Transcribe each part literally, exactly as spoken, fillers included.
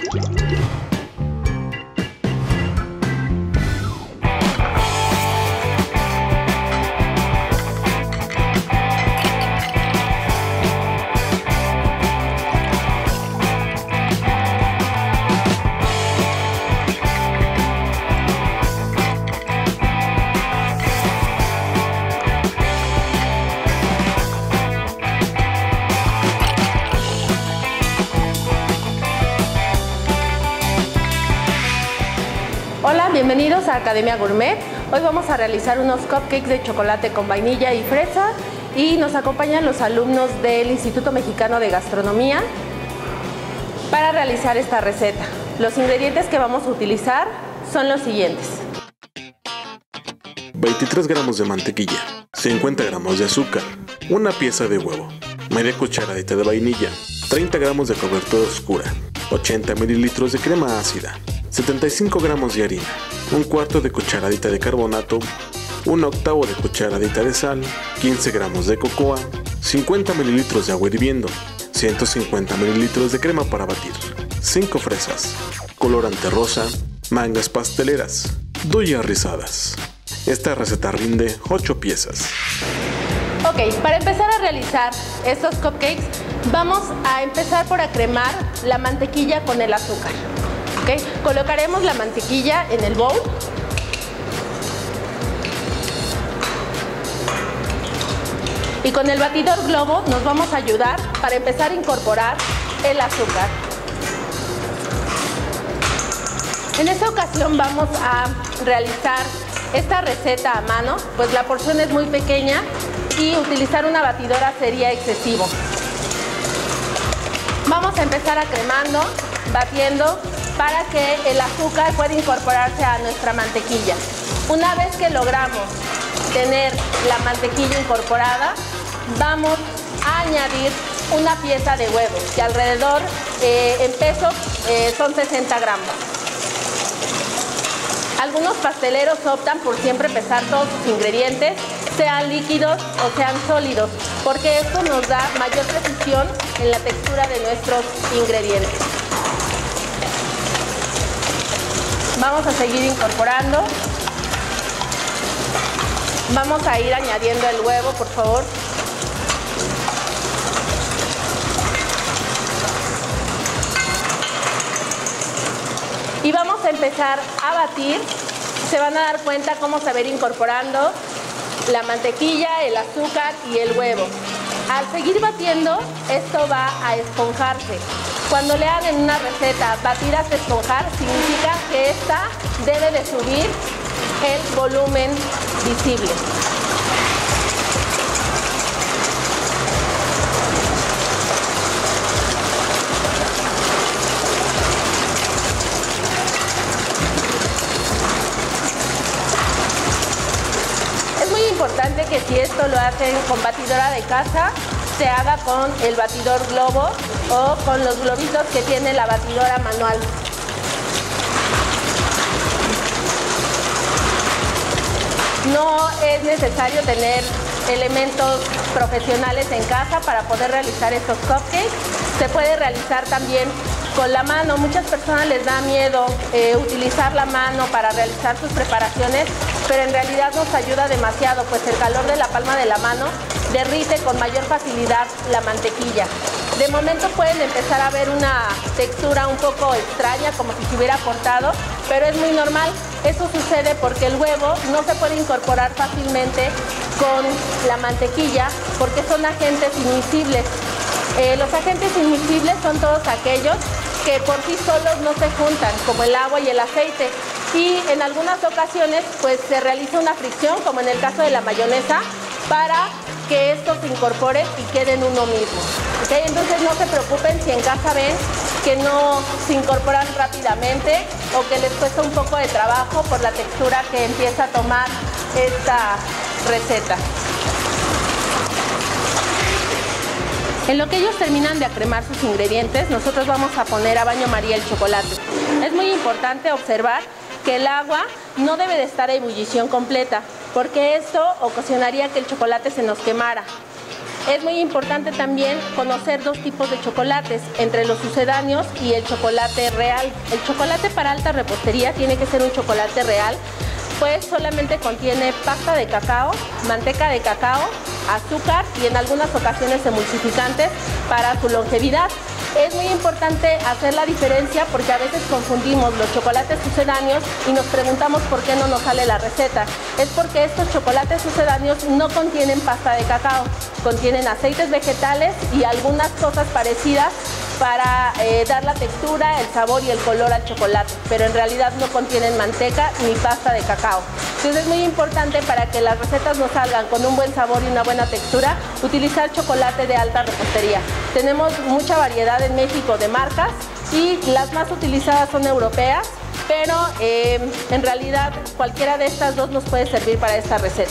Hola, bienvenidos a Academia Gourmet. Hoy vamos a realizar unos cupcakes de chocolate con vainilla y fresa y nos acompañan los alumnos del Instituto Mexicano de Gastronomía para realizar esta receta. Los ingredientes que vamos a utilizar son los siguientes: veintitrés gramos de mantequilla, cincuenta gramos de azúcar, una pieza de huevo, media cucharadita de vainilla, treinta gramos de cobertura oscura, ochenta mililitros de crema ácida, setenta y cinco gramos de harina, un cuarto de cucharadita de carbonato, un octavo de cucharadita de sal, quince gramos de cocoa, cincuenta mililitros de agua hirviendo, ciento cincuenta mililitros de crema para batir, cinco fresas, colorante rosa, mangas pasteleras, duyas rizadas. Esta receta rinde ocho piezas. Ok, para empezar a realizar estos cupcakes, vamos a empezar por acremar la mantequilla con el azúcar. Okay. Colocaremos la mantequilla en el bowl. Y con el batidor globo nos vamos a ayudar para empezar a incorporar el azúcar. En esta ocasión vamos a realizar esta receta a mano, pues la porción es muy pequeña y utilizar una batidora sería excesivo. Vamos a empezar acremando, batiendo, para que el azúcar pueda incorporarse a nuestra mantequilla. Una vez que logramos tener la mantequilla incorporada, vamos a añadir una pieza de huevo, que alrededor eh, en peso eh, son sesenta gramos. Algunos pasteleros optan por siempre pesar todos sus ingredientes, sean líquidos o sean sólidos, porque esto nos da mayor precisión en la textura de nuestros ingredientes. Vamos a seguir incorporando. Vamos a ir añadiendo el huevo, por favor. Y vamos a empezar a batir. Se van a dar cuenta cómo se va a ir incorporando la mantequilla, el azúcar y el huevo. Al seguir batiendo, esto va a esponjarse. Cuando lean en una receta batir hasta esponjar, significa que esta debe de subir el volumen visible. Es muy importante que si esto lo hacen con batidora de casa, se haga con el batidor globo o con los globitos que tiene la batidora manual. No es necesario tener elementos profesionales en casa para poder realizar estos cupcakes. Se puede realizar también con la mano. Muchas personas les da miedo eh, utilizar la mano para realizar sus preparaciones, pero en realidad nos ayuda demasiado, pues el calor de la palma de la mano derrite con mayor facilidad la mantequilla. De momento pueden empezar a ver una textura un poco extraña, como si se hubiera cortado, pero es muy normal. Eso sucede porque el huevo no se puede incorporar fácilmente con la mantequilla porque son agentes inmiscibles. Eh, los agentes inmiscibles son todos aquellos que por sí solos no se juntan, como el agua y el aceite. Y en algunas ocasiones pues se realiza una fricción, como en el caso de la mayonesa, para que esto se incorpore y quede en uno mismo. ¿Okay? Entonces no se preocupen si en casa ven que no se incorporan rápidamente o que les cuesta un poco de trabajo por la textura que empieza a tomar esta receta. En lo que ellos terminan de acremar sus ingredientes, nosotros vamos a poner a baño María el chocolate. Es muy importante observar que el agua no debe de estar a ebullición completa, porque esto ocasionaría que el chocolate se nos quemara. Es muy importante también conocer dos tipos de chocolates, entre los sucedáneos y el chocolate real. El chocolate para alta repostería tiene que ser un chocolate real, pues solamente contiene pasta de cacao, manteca de cacao, azúcar y en algunas ocasiones emulsificantes para su longevidad. Es muy importante hacer la diferencia porque a veces confundimos los chocolates sucedáneos y nos preguntamos por qué no nos sale la receta. Es porque estos chocolates sucedáneos no contienen pasta de cacao, contienen aceites vegetales y algunas cosas parecidas para eh, dar la textura, el sabor y el color al chocolate, pero en realidad no contienen manteca ni pasta de cacao. Entonces es muy importante para que las recetas nos salgan con un buen sabor y una buena textura, utilizar chocolate de alta repostería. Tenemos mucha variedad en México de marcas y las más utilizadas son europeas, pero eh, en realidad cualquiera de estas dos nos puede servir para esta receta.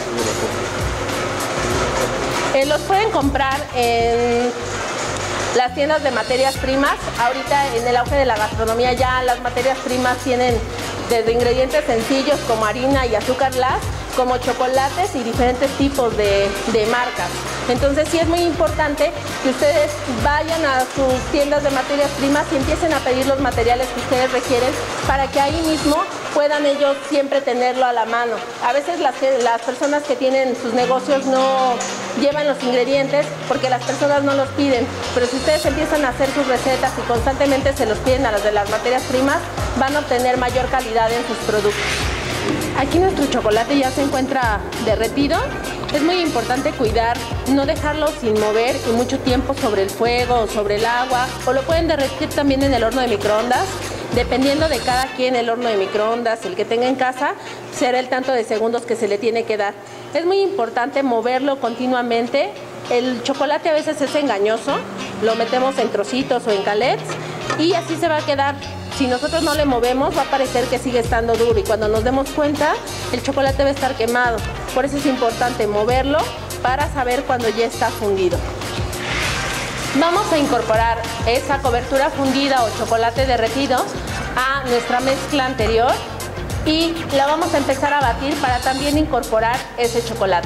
Eh, los pueden comprar en las tiendas de materias primas. Ahorita en el auge de la gastronomía ya las materias primas tienen desde ingredientes sencillos como harina y azúcar glass, como chocolates y diferentes tipos de, de marcas. Entonces sí es muy importante que ustedes vayan a sus tiendas de materias primas y empiecen a pedir los materiales que ustedes requieren para que ahí mismo puedan ellos siempre tenerlo a la mano. A veces las, las personas que tienen sus negocios no llevan los ingredientes porque las personas no los piden, pero si ustedes empiezan a hacer sus recetas y constantemente se los piden a las de las materias primas, van a obtener mayor calidad en sus productos. Aquí nuestro chocolate ya se encuentra derretido. Es muy importante cuidar, no dejarlo sin mover y mucho tiempo sobre el fuego o sobre el agua, o lo pueden derretir también en el horno de microondas. Dependiendo de cada quien, el horno de microondas, el que tenga en casa, será el tanto de segundos que se le tiene que dar. Es muy importante moverlo continuamente. El chocolate a veces es engañoso, lo metemos en trocitos o en galets y así se va a quedar. Si nosotros no le movemos, va a parecer que sigue estando duro y cuando nos demos cuenta, el chocolate va a estar quemado. Por eso es importante moverlo para saber cuando ya está fundido. Vamos a incorporar esa cobertura fundida o chocolate derretido a nuestra mezcla anterior y la vamos a empezar a batir para también incorporar ese chocolate.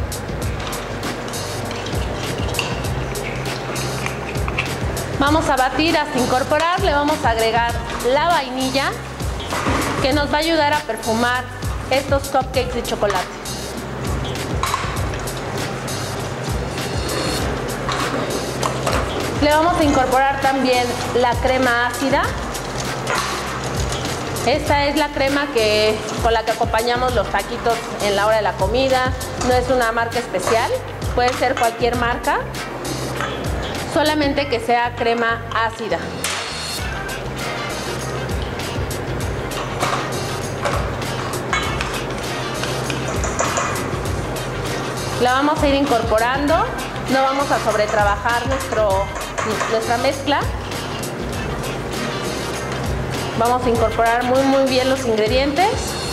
Vamos a batir hasta incorporar, le vamos a agregar la vainilla que nos va a ayudar a perfumar estos cupcakes de chocolate. Le vamos a incorporar también la crema ácida. Esta es la crema que, con la que acompañamos los taquitos en la hora de la comida. No es una marca especial, puede ser cualquier marca, solamente que sea crema ácida. La vamos a ir incorporando, no vamos a sobretrabajar nuestro, nuestra mezcla. Vamos a incorporar muy muy bien los ingredientes.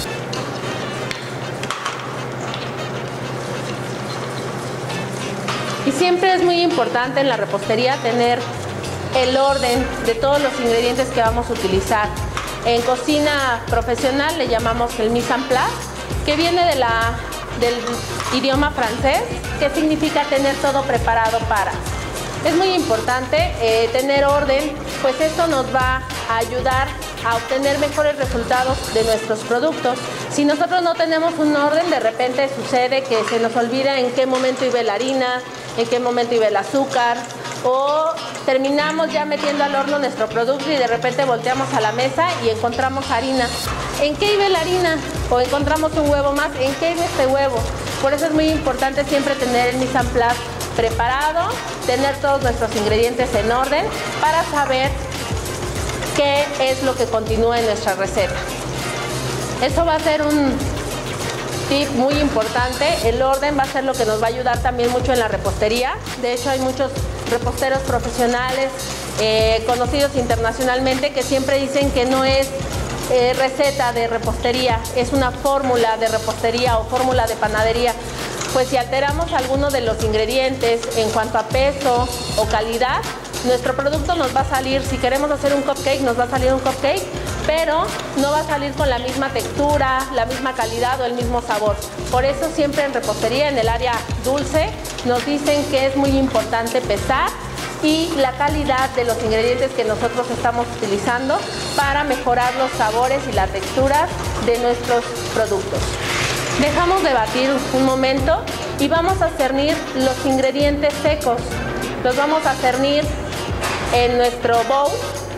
Y siempre es muy importante en la repostería tener el orden de todos los ingredientes que vamos a utilizar. En cocina profesional le llamamos el mise en place, que viene de la, del idioma francés, que significa tener todo preparado para. Es muy importante eh, tener orden, pues esto nos va a ayudar a obtener mejores resultados de nuestros productos. Si nosotros no tenemos un orden, de repente sucede que se nos olvida en qué momento iba la harina, en qué momento iba el azúcar, o terminamos ya metiendo al horno nuestro producto y de repente volteamos a la mesa y encontramos harina. ¿En qué iba la harina? O encontramos un huevo más, ¿en qué iba este huevo? Por eso es muy importante siempre tener el mise en place preparado, tener todos nuestros ingredientes en orden para saber qué es lo que continúa en nuestra receta. Eso va a ser un tip muy importante. El orden va a ser lo que nos va a ayudar también mucho en la repostería. De hecho, hay muchos reposteros profesionales eh, conocidos internacionalmente que siempre dicen que no es eh, receta de repostería, es una fórmula de repostería o fórmula de panadería. Pues si alteramos alguno de los ingredientes en cuanto a peso o calidad, nuestro producto nos va a salir, si queremos hacer un cupcake, nos va a salir un cupcake pero no va a salir con la misma textura, la misma calidad o el mismo sabor. Por eso siempre en repostería, en el área dulce, nos dicen que es muy importante pesar y la calidad de los ingredientes que nosotros estamos utilizando para mejorar los sabores y las texturas de nuestros productos. Dejamos de batir un momento y vamos a cernir los ingredientes secos. Los vamos a cernir en nuestro bowl.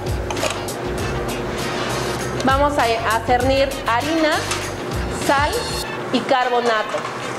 Vamos a, a cernir harina, sal y carbonato.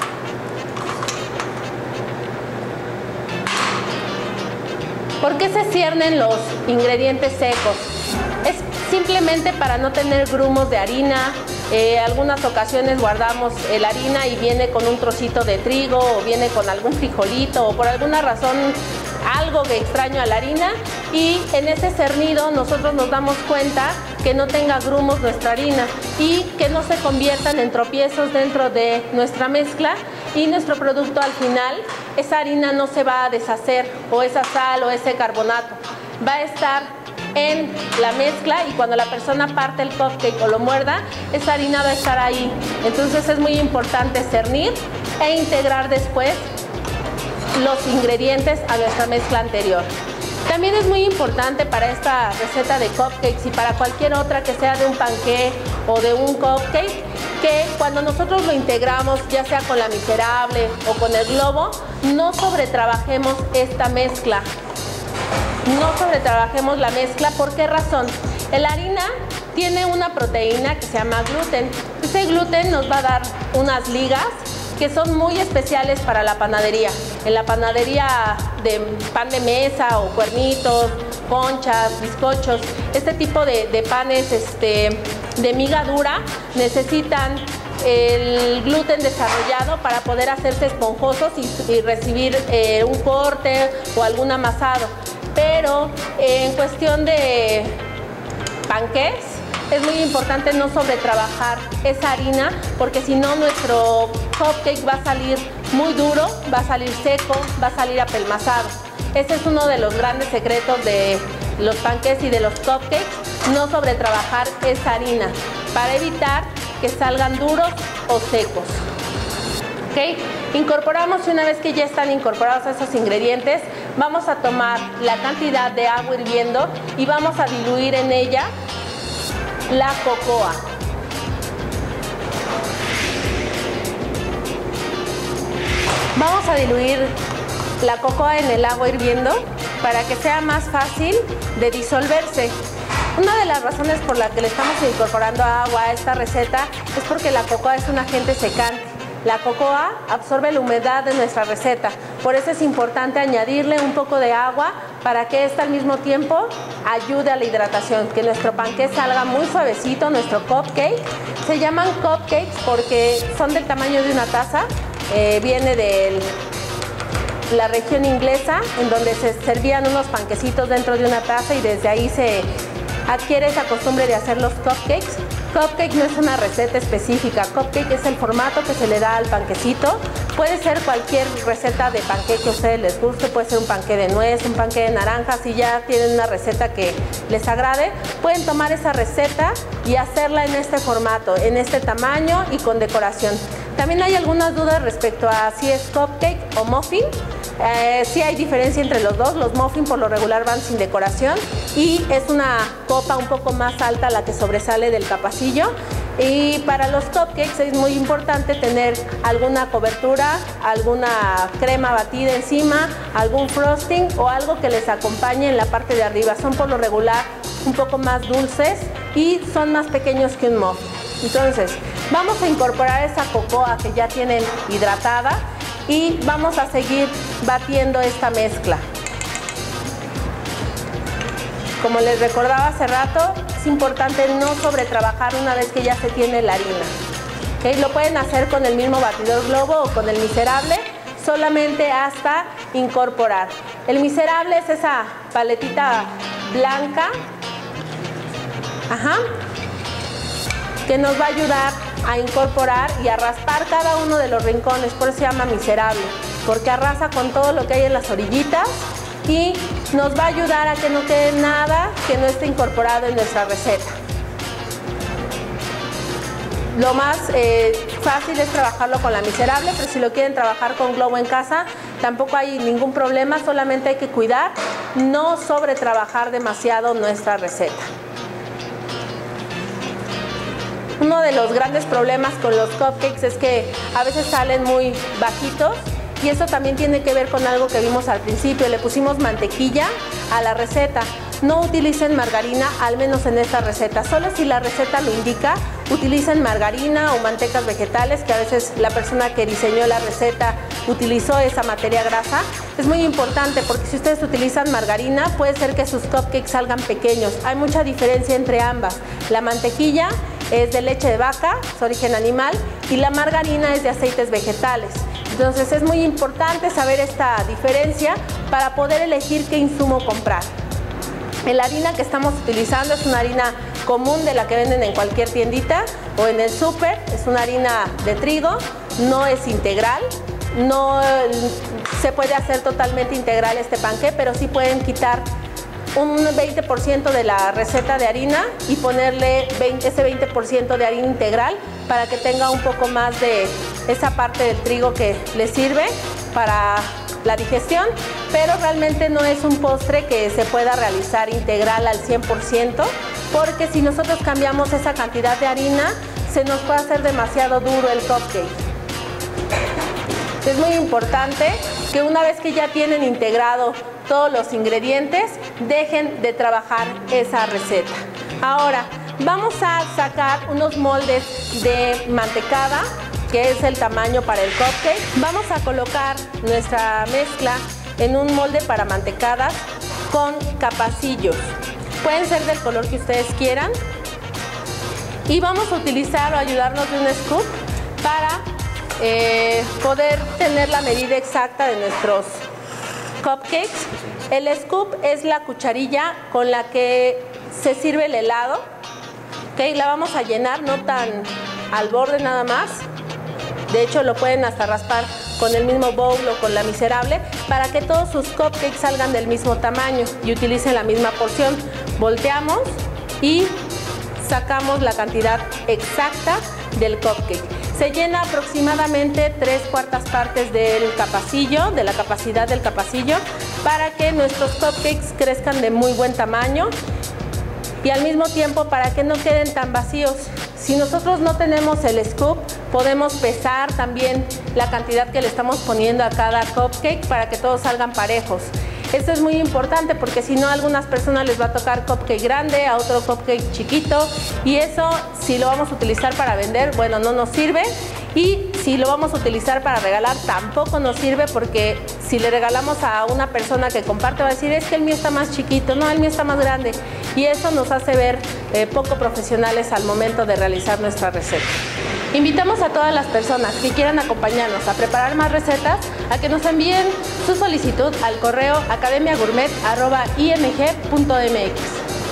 ¿Por qué se ciernen los ingredientes secos? Es simplemente para no tener grumos de harina. Eh, algunas ocasiones guardamos la harina y viene con un trocito de trigo o viene con algún frijolito o por alguna razón algo que extraño a la harina, y en ese cernido nosotros nos damos cuenta que no tenga grumos nuestra harina y que no se conviertan en tropiezos dentro de nuestra mezcla, y nuestro producto al final, esa harina no se va a deshacer, o esa sal o ese carbonato va a estar en la mezcla, y cuando la persona parte el cupcake o lo muerda, esa harina va a estar ahí. Entonces es muy importante cernir e integrar después los ingredientes a nuestra mezcla anterior. También es muy importante para esta receta de cupcakes y para cualquier otra que sea de un panqué o de un cupcake, que cuando nosotros lo integramos, ya sea con la miserable o con el globo, no sobretrabajemos esta mezcla. No sobretrabajemos la mezcla. ¿Por qué razón? La harina tiene una proteína que se llama gluten. Ese gluten nos va a dar unas ligas que son muy especiales para la panadería. En la panadería de pan de mesa o cuernitos, conchas, bizcochos, este tipo de, de panes este, de miga dura necesitan el gluten desarrollado para poder hacerse esponjosos y, y recibir eh, un corte o algún amasado. Pero eh, en cuestión de panqués, es muy importante no sobretrabajar esa harina, porque si no nuestro cupcake va a salir muy duro, va a salir seco, va a salir apelmazado. Ese es uno de los grandes secretos de los panqués y de los cupcakes, no sobretrabajar esa harina para evitar que salgan duros o secos. ¿Okay? Incorporamos, y una vez que ya están incorporados esos ingredientes, vamos a tomar la cantidad de agua hirviendo y vamos a diluir en ella la cocoa. Vamos a diluir la cocoa en el agua hirviendo para que sea más fácil de disolverse. Una de las razones por la que le estamos incorporando agua a esta receta es porque la cocoa es un agente secante. La cocoa absorbe la humedad de nuestra receta, por eso es importante añadirle un poco de agua para que ésta al mismo tiempo ayude a la hidratación, que nuestro panqué salga muy suavecito, nuestro cupcake. Se llaman cupcakes porque son del tamaño de una taza, eh, viene de la región inglesa, en donde se servían unos panquecitos dentro de una taza y desde ahí se adquiere esa costumbre de hacer los cupcakes. Cupcake no es una receta específica, cupcake es el formato que se le da al panquecito. Puede ser cualquier receta de panqué que a ustedes les guste, puede ser un panqué de nuez, un panqué de naranja. Si ya tienen una receta que les agrade, pueden tomar esa receta y hacerla en este formato, en este tamaño y con decoración. También hay algunas dudas respecto a si es cupcake o muffin. Eh, sí hay diferencia entre los dos. Los muffin por lo regular van sin decoración y es una copa un poco más alta la que sobresale del capacillo. Y para los cupcakes es muy importante tener alguna cobertura, alguna crema batida encima, algún frosting o algo que les acompañe en la parte de arriba. Son por lo regular un poco más dulces y son más pequeños que un muffin. Entonces vamos a incorporar esa cocoa que ya tienen hidratada y vamos a seguir batiendo esta mezcla. Como les recordaba hace rato, es importante no sobretrabajar una vez que ya se tiene la harina. ¿Okay? Lo pueden hacer con el mismo batidor globo o con el miserable, solamente hasta incorporar. El miserable es esa paletita blanca, ajá, que nos va a ayudar a incorporar y a raspar cada uno de los rincones. Por eso se llama miserable, porque arrasa con todo lo que hay en las orillitas y nos va a ayudar a que no quede nada que no esté incorporado en nuestra receta. Lo más eh, fácil es trabajarlo con la miserable, pero si lo quieren trabajar con globo en casa, tampoco hay ningún problema, solamente hay que cuidar, no sobre trabajar demasiado nuestra receta. Uno de los grandes problemas con los cupcakes es que a veces salen muy bajitos y eso también tiene que ver con algo que vimos al principio, le pusimos mantequilla a la receta. No utilicen margarina, al menos en esta receta. Solo si la receta lo indica, utilicen margarina o mantecas vegetales, que a veces la persona que diseñó la receta utilizó esa materia grasa. Es muy importante porque si ustedes utilizan margarina, puede ser que sus cupcakes salgan pequeños. Hay mucha diferencia entre ambas. La mantequilla es de leche de vaca, es origen animal, y la margarina es de aceites vegetales. Entonces es muy importante saber esta diferencia para poder elegir qué insumo comprar. La harina que estamos utilizando es una harina común de la que venden en cualquier tiendita o en el súper. Es una harina de trigo, no es integral, no se puede hacer totalmente integral este panqué, pero sí pueden quitar un veinte por ciento de la receta de harina y ponerle veinte, ese veinte por ciento de harina integral para que tenga un poco más de esa parte del trigo que le sirve para la digestión, pero realmente no es un postre que se pueda realizar integral al cien por ciento, porque si nosotros cambiamos esa cantidad de harina, se nos puede hacer demasiado duro el cupcake. Es muy importante que una vez que ya tienen integrado todos los ingredientes, dejen de trabajar esa receta. Ahora, vamos a sacar unos moldes de mantecada, que es el tamaño para el cupcake. Vamos a colocar nuestra mezcla en un molde para mantecadas con capacillos. Pueden ser del color que ustedes quieran. Y vamos a utilizar o ayudarnos de un scoop para eh, poder tener la medida exacta de nuestros cupcakes. El scoop es la cucharilla con la que se sirve el helado. ¿Okay? La vamos a llenar, no tan al borde nada más. De hecho, lo pueden hasta raspar con el mismo bowl o con la miserable para que todos sus cupcakes salgan del mismo tamaño y utilicen la misma porción. Volteamos y sacamos la cantidad exacta del cupcake. Se llena aproximadamente tres cuartas partes del capacillo, de la capacidad del capacillo, para que nuestros cupcakes crezcan de muy buen tamaño y al mismo tiempo para que no queden tan vacíos. Si nosotros no tenemos el scoop, podemos pesar también la cantidad que le estamos poniendo a cada cupcake para que todos salgan parejos. Esto es muy importante porque si no, a algunas personas les va a tocar cupcake grande, a otro cupcake chiquito, y eso, si lo vamos a utilizar para vender, bueno, no nos sirve. Y si lo vamos a utilizar para regalar, tampoco nos sirve, porque si le regalamos a una persona que comparte, va a decir, es que el mío está más chiquito, no, el mío está más grande. Y eso nos hace ver eh, poco profesionales al momento de realizar nuestra receta. Invitamos a todas las personas que quieran acompañarnos a preparar más recetas a que nos envíen su solicitud al correo academia gourmet arroba i m g punto m x.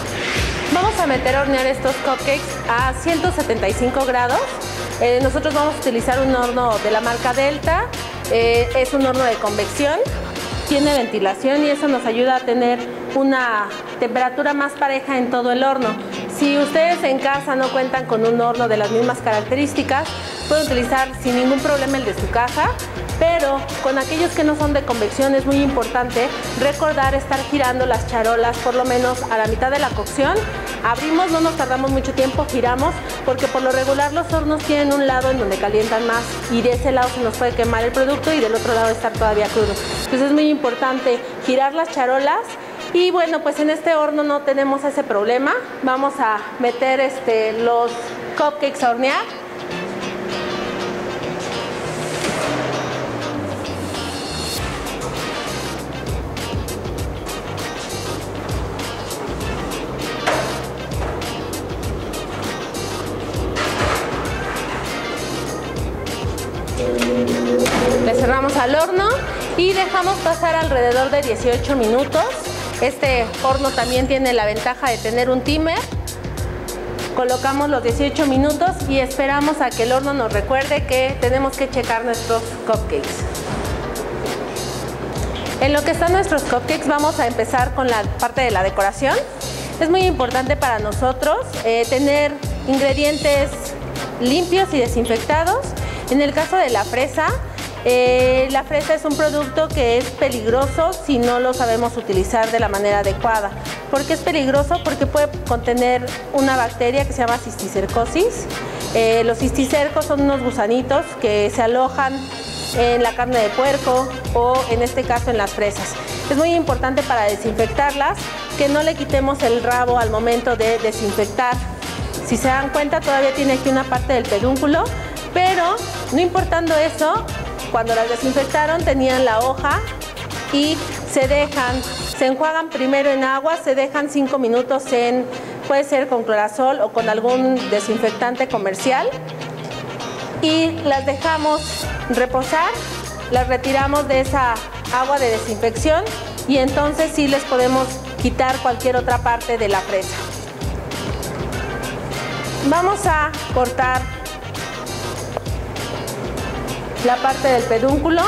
Vamos a meter a hornear estos cupcakes a ciento setenta y cinco grados. Eh, nosotros vamos a utilizar un horno de la marca Delta. Eh, es un horno de convección, tiene ventilación y eso nos ayuda a tener una temperatura más pareja en todo el horno. Si ustedes en casa no cuentan con un horno de las mismas características, pueden utilizar sin ningún problema el de su casa, pero con aquellos que no son de convección es muy importante recordar estar girando las charolas por lo menos a la mitad de la cocción. Abrimos, no nos tardamos mucho tiempo, giramos, porque por lo regular los hornos tienen un lado en donde calientan más y de ese lado se nos puede quemar el producto y del otro lado estar todavía crudo. Entonces es muy importante girar las charolas. Y bueno, pues en este horno no tenemos ese problema. Vamos a meter este, los cupcakes a hornear. Le cerramos al horno y dejamos pasar alrededor de dieciocho minutos. Este horno también tiene la ventaja de tener un timer. Colocamos los dieciocho minutos y esperamos a que el horno nos recuerde que tenemos que checar nuestros cupcakes. En lo que están nuestros cupcakes, vamos a empezar con la parte de la decoración. Es muy importante para nosotros eh, tener ingredientes limpios y desinfectados. En el caso de la fresa, eh, la fresa es un producto que es peligroso si no lo sabemos utilizar de la manera adecuada. ¿Por qué es peligroso? Porque puede contener una bacteria que se llama cisticercosis. Eh, los cisticercos son unos gusanitos que se alojan en la carne de puerco o en este caso en las fresas. Es muy importante para desinfectarlas que no le quitemos el rabo al momento de desinfectar. Si se dan cuenta, todavía tiene aquí una parte del pedúnculo, pero no importando eso, cuando las desinfectaron tenían la hoja y se dejan, se enjuagan primero en agua, se dejan cinco minutos en, puede ser con clorazol o con algún desinfectante comercial, y las dejamos reposar, las retiramos de esa agua de desinfección y entonces sí les podemos quitar cualquier otra parte de la fresa. Vamos a cortar la parte del pedúnculo.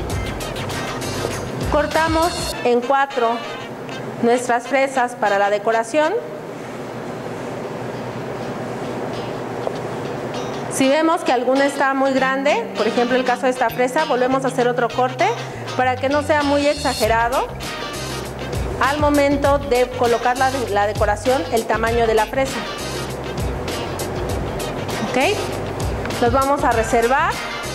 Cortamos en cuatro nuestras fresas para la decoración. Si vemos que alguna está muy grande, por ejemplo el caso de esta fresa, volvemos a hacer otro corte para que no sea muy exagerado al momento de colocar la, la decoración, el tamaño de la fresa. ¿Ok? Los vamos a reservar.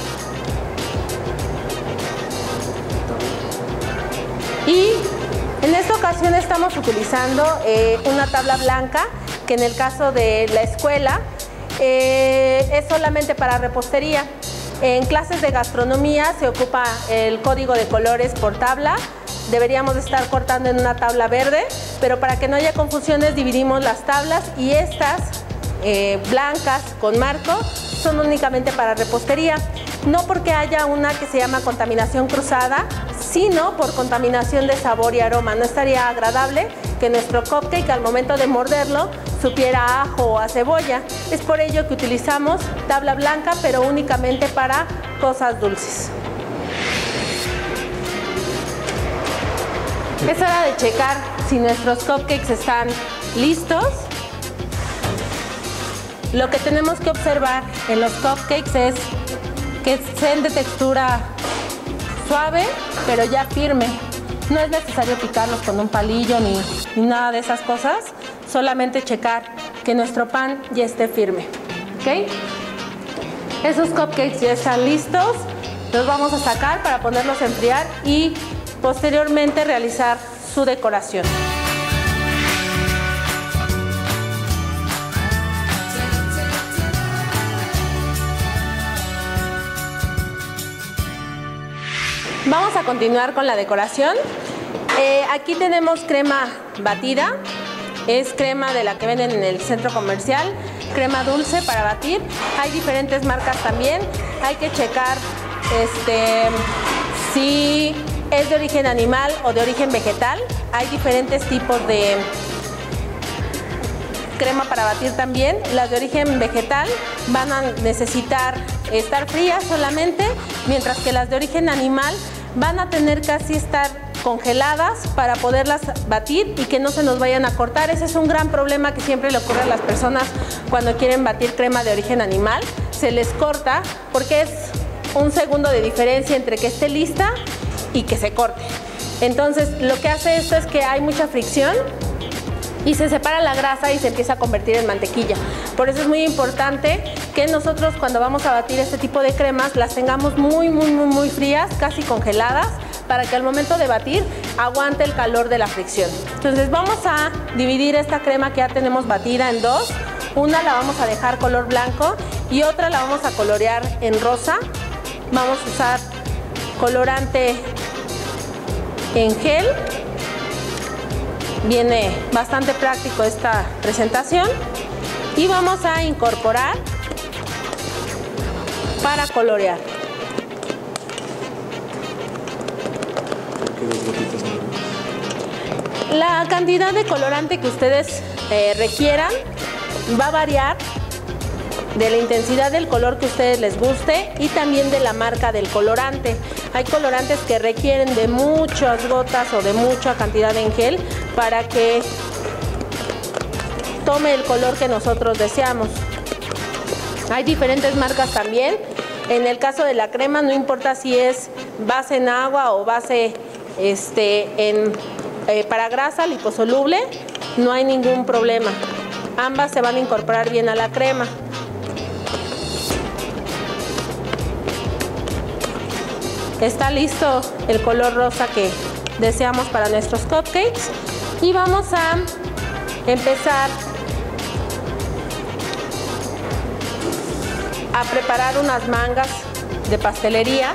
Y en esta ocasión estamos utilizando eh, una tabla blanca, que en el caso de la escuela eh, es solamente para repostería. En clases de gastronomía se ocupa el código de colores por tabla. Deberíamos estar cortando en una tabla verde, pero para que no haya confusiones dividimos las tablas, y estas eh, blancas con marco son únicamente para repostería. No porque haya una que se llama contaminación cruzada, sino por contaminación de sabor y aroma. No estaría agradable que nuestro cupcake al momento de morderlo supiera a ajo o a cebolla. Es por ello que utilizamos tabla blanca, pero únicamente para cosas dulces. Es hora de checar si nuestros cupcakes están listos. Lo que tenemos que observar en los cupcakes es que sean de textura suave, pero ya firme. No es necesario picarlos con un palillo ni, ni nada de esas cosas. Solamente checar que nuestro pan ya esté firme. ¿Ok? Esos cupcakes ya están listos. Los vamos a sacar para ponerlos a enfriar y posteriormente realizar su decoración. Vamos a continuar con la decoración. Eh, aquí tenemos crema batida. Es crema de la que venden en el centro comercial. Crema dulce para batir. Hay diferentes marcas también. Hay que checar este, si es de origen animal o de origen vegetal. Hay diferentes tipos de crema para batir también. Las de origen vegetal van a necesitar estar frías solamente, mientras que las de origen animal van a tener casi estar congeladas para poderlas batir y que no se nos vayan a cortar. Ese es un gran problema que siempre le ocurre a las personas cuando quieren batir crema de origen animal. Se les corta porque es un segundo de diferencia entre que esté lista y que se corte. Entonces lo que hace esto es que hay mucha fricción y se separa la grasa y se empieza a convertir en mantequilla. Por eso es muy importante que nosotros cuando vamos a batir este tipo de cremas las tengamos muy muy muy muy frías, casi congeladas, para que al momento de batir aguante el calor de la fricción. Entonces vamos a dividir esta crema que ya tenemos batida en dos. Una la vamos a dejar color blanco y otra la vamos a colorear en rosa. Vamos a usar colorante en gel. Viene bastante práctico esta presentación. Y vamos a incorporar para colorear. La cantidad de colorante que ustedes eh, requieran va a variar de la intensidad del color que a ustedes les guste y también de la marca del colorante. Hay colorantes que requieren de muchas gotas o de mucha cantidad en gel para que tome el color que nosotros deseamos. Hay diferentes marcas también. En el caso de la crema, no importa si es base en agua o base este, en, eh, para grasa liposoluble, no hay ningún problema. Ambas se van a incorporar bien a la crema. Está listo el color rosa que deseamos para nuestros cupcakes. Y vamos a empezar a preparar unas mangas de pastelería.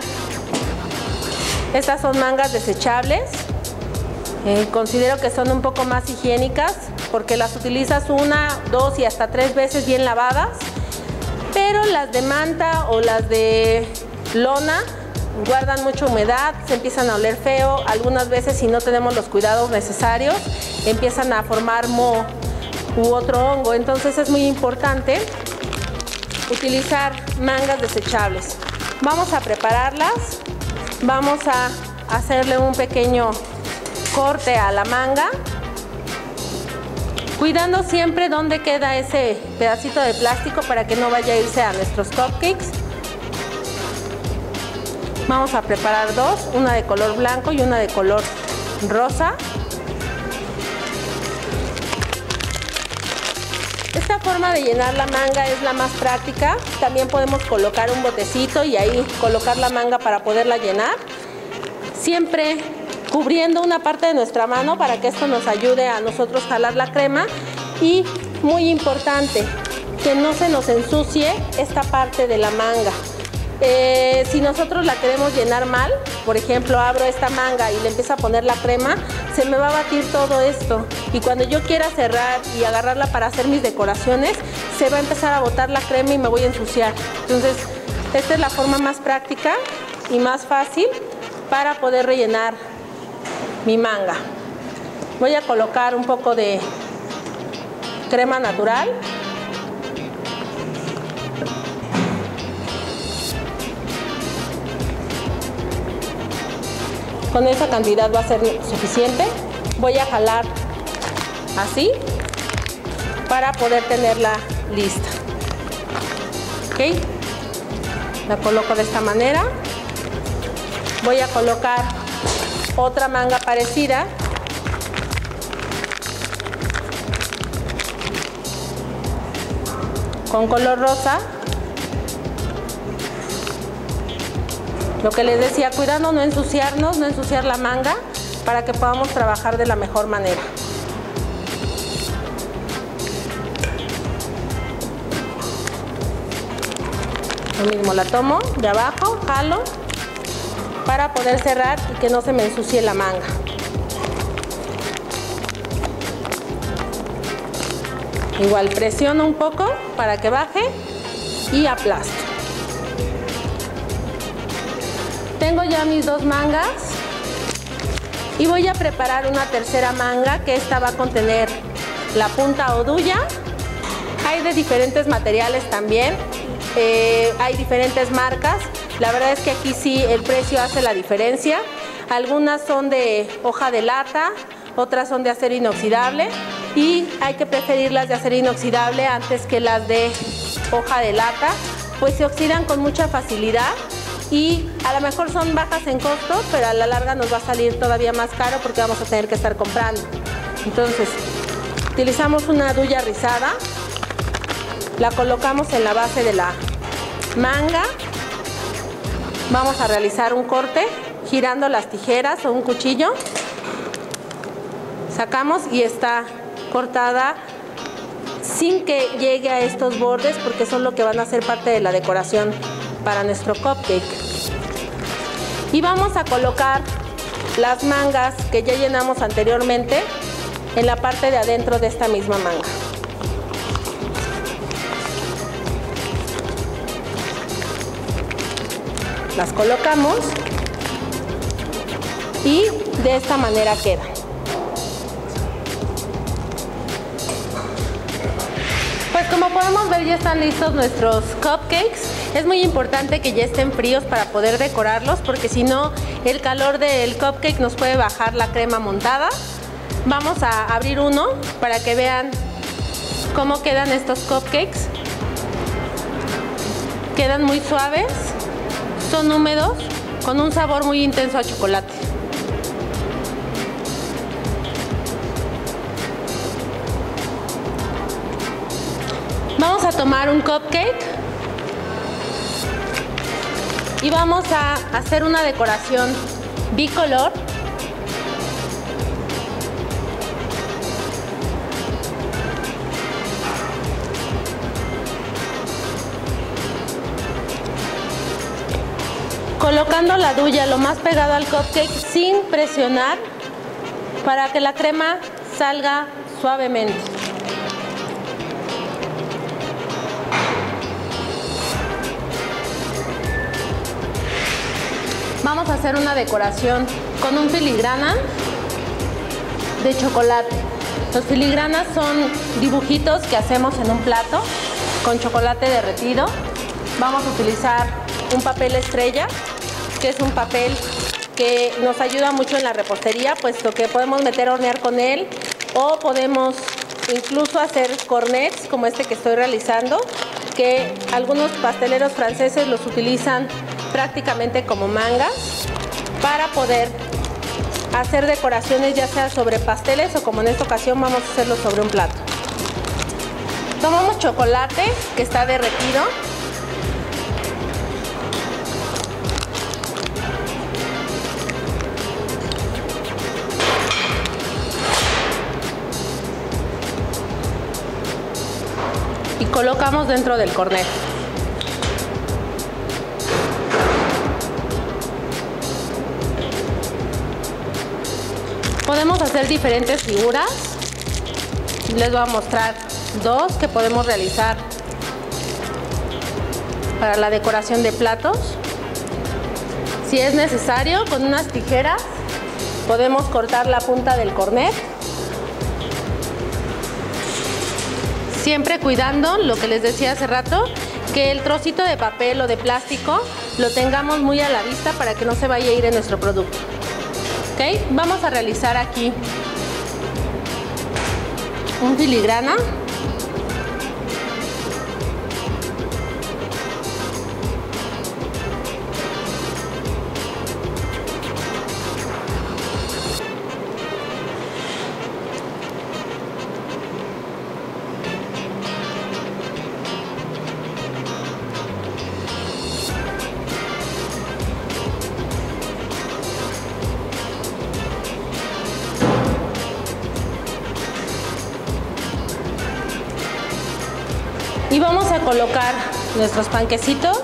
Estas son mangas desechables. Eh, considero que son un poco más higiénicas porque las utilizas una, dos y hasta tres veces bien lavadas. Pero las de manta o las de lona guardan mucha humedad, se empiezan a oler feo. Algunas veces, si no tenemos los cuidados necesarios, empiezan a formar moho u otro hongo. Entonces es muy importante utilizar mangas desechables. Vamos a prepararlas. Vamos a hacerle un pequeño corte a la manga, cuidando siempre dónde queda ese pedacito de plástico para que no vaya a irse a nuestros cupcakes. Vamos a preparar dos, una de color blanco y una de color rosa. Esta forma de llenar la manga es la más práctica. También podemos colocar un botecito y ahí colocar la manga para poderla llenar. Siempre cubriendo una parte de nuestra mano para que esto nos ayude a nosotros jalar la crema. Y muy importante, que no se nos ensucie esta parte de la manga. Eh, si nosotros la queremos llenar mal, por ejemplo, abro esta manga y le empiezo a poner la crema, se me va a batir todo esto. Y cuando yo quiera cerrar y agarrarla para hacer mis decoraciones, se va a empezar a botar la crema y me voy a ensuciar. Entonces, esta es la forma más práctica y más fácil para poder rellenar mi manga. Voy a colocar un poco de crema natural. Con esa cantidad va a ser suficiente. Voy a jalar así para poder tenerla lista. ¿Ok? La coloco de esta manera. Voy a colocar otra manga parecida. Con color rosa. Lo que les decía, cuidando no ensuciarnos, no ensuciar la manga para que podamos trabajar de la mejor manera. Lo mismo, la tomo de abajo, jalo para poder cerrar y que no se me ensucie la manga. Igual presiono un poco para que baje y aplasto. Tengo ya mis dos mangas y voy a preparar una tercera manga, que esta va a contener la punta o duya. Hay de diferentes materiales también, eh, hay diferentes marcas. La verdad es que aquí sí el precio hace la diferencia. Algunas son de hoja de lata, otras son de acero inoxidable y hay que preferir las de acero inoxidable antes que las de hoja de lata, pues se oxidan con mucha facilidad. Y a lo mejor son bajas en costo, pero a la larga nos va a salir todavía más caro porque vamos a tener que estar comprando. Entonces, utilizamos una duya rizada, la colocamos en la base de la manga. Vamos a realizar un corte girando las tijeras o un cuchillo. Sacamos y está cortada sin que llegue a estos bordes porque son lo que van a ser parte de la decoración para nuestro cupcake. Y vamos a colocar las mangas que ya llenamos anteriormente en la parte de adentro de esta misma manga. Las colocamos y de esta manera queda. Pues como podemos ver, ya están listos nuestros cupcakes. Es muy importante que ya estén fríos para poder decorarlos, porque si no, el calor del cupcake nos puede bajar la crema montada. Vamos a abrir uno para que vean cómo quedan estos cupcakes. Quedan muy suaves, son húmedos, con un sabor muy intenso a chocolate. Vamos a tomar un cupcake y vamos a hacer una decoración bicolor. Colocando la duya lo más pegado al cupcake sin presionar para que la crema salga suavemente. Vamos a hacer una decoración con un filigrana de chocolate. Los filigranas son dibujitos que hacemos en un plato con chocolate derretido. Vamos a utilizar un papel estrella, que es un papel que nos ayuda mucho en la repostería, puesto que podemos meter a hornear con él o podemos incluso hacer cornets como este que estoy realizando, que algunos pasteleros franceses los utilizan prácticamente como mangas para poder hacer decoraciones ya sea sobre pasteles o, como en esta ocasión, vamos a hacerlo sobre un plato. Tomamos chocolate que está derretido. Y colocamos dentro del cornet. Podemos hacer diferentes figuras. Les voy a mostrar dos que podemos realizar para la decoración de platos. Si es necesario, con unas tijeras podemos cortar la punta del cornet, siempre cuidando lo que les decía hace rato, que el trocito de papel o de plástico lo tengamos muy a la vista para que no se vaya a ir en nuestro producto. ¿Okay? Vamos a realizar aquí un filigrana. Y vamos a colocar nuestros panquecitos.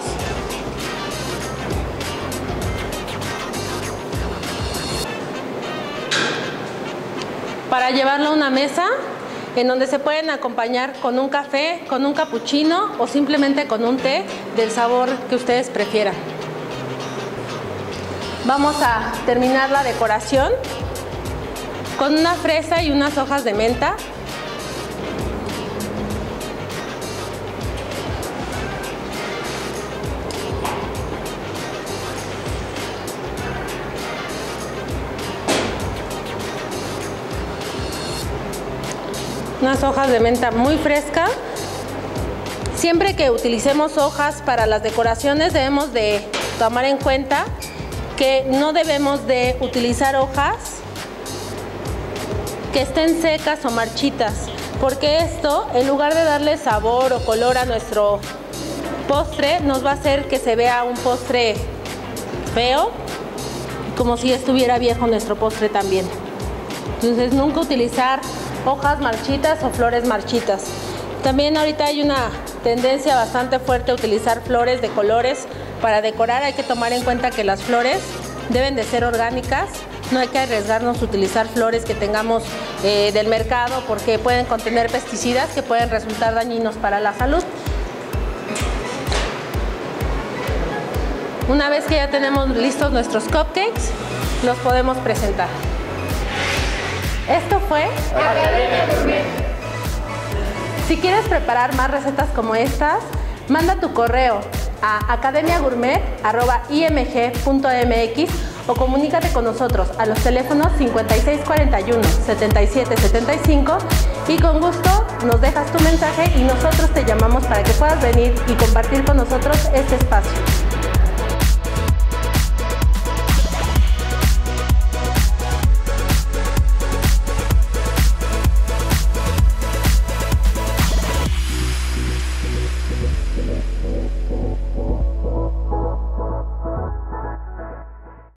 Para llevarlo a una mesa en donde se pueden acompañar con un café, con un capuchino o simplemente con un té del sabor que ustedes prefieran. Vamos a terminar la decoración con una fresa y unas hojas de menta. Unas hojas de menta muy fresca. Siempre que utilicemos hojas para las decoraciones debemos de tomar en cuenta que no debemos de utilizar hojas que estén secas o marchitas, porque esto, en lugar de darle sabor o color a nuestro postre, nos va a hacer que se vea un postre feo, como si estuviera viejo nuestro postre también. Entonces nunca utilizar hojas marchitas o flores marchitas. También ahorita hay una tendencia bastante fuerte a utilizar flores de colores para decorar. Hay que tomar en cuenta que las flores deben de ser orgánicas. No hay que arriesgarnos a utilizar flores que tengamos eh, del mercado, porque pueden contener pesticidas que pueden resultar dañinos para la salud. Una vez que ya tenemos listos nuestros cupcakes, los podemos presentar. Esto fue Academia Gourmet. Si quieres preparar más recetas como estas, manda tu correo a academia gourmet arroba i m g punto m x o comunícate con nosotros a los teléfonos cincuenta y seis cuarenta y uno, setenta y siete setenta y cinco y con gusto nos dejas tu mensaje y nosotros te llamamos para que puedas venir y compartir con nosotros este espacio.